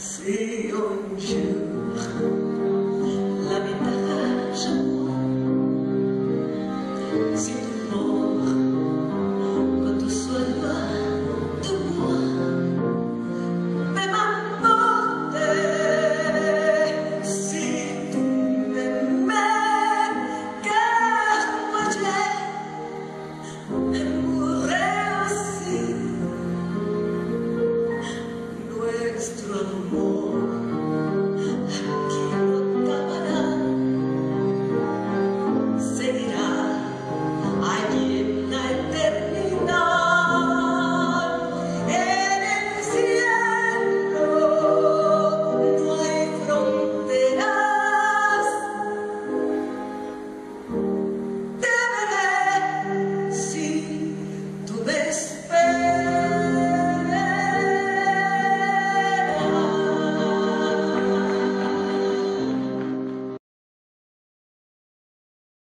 Si un jour la vie t'arrache à moi, si tu mords quand tu sois loin de moi, mais m'importe si tu m'aimais, car moi j'aimerais aussi nuestro amor.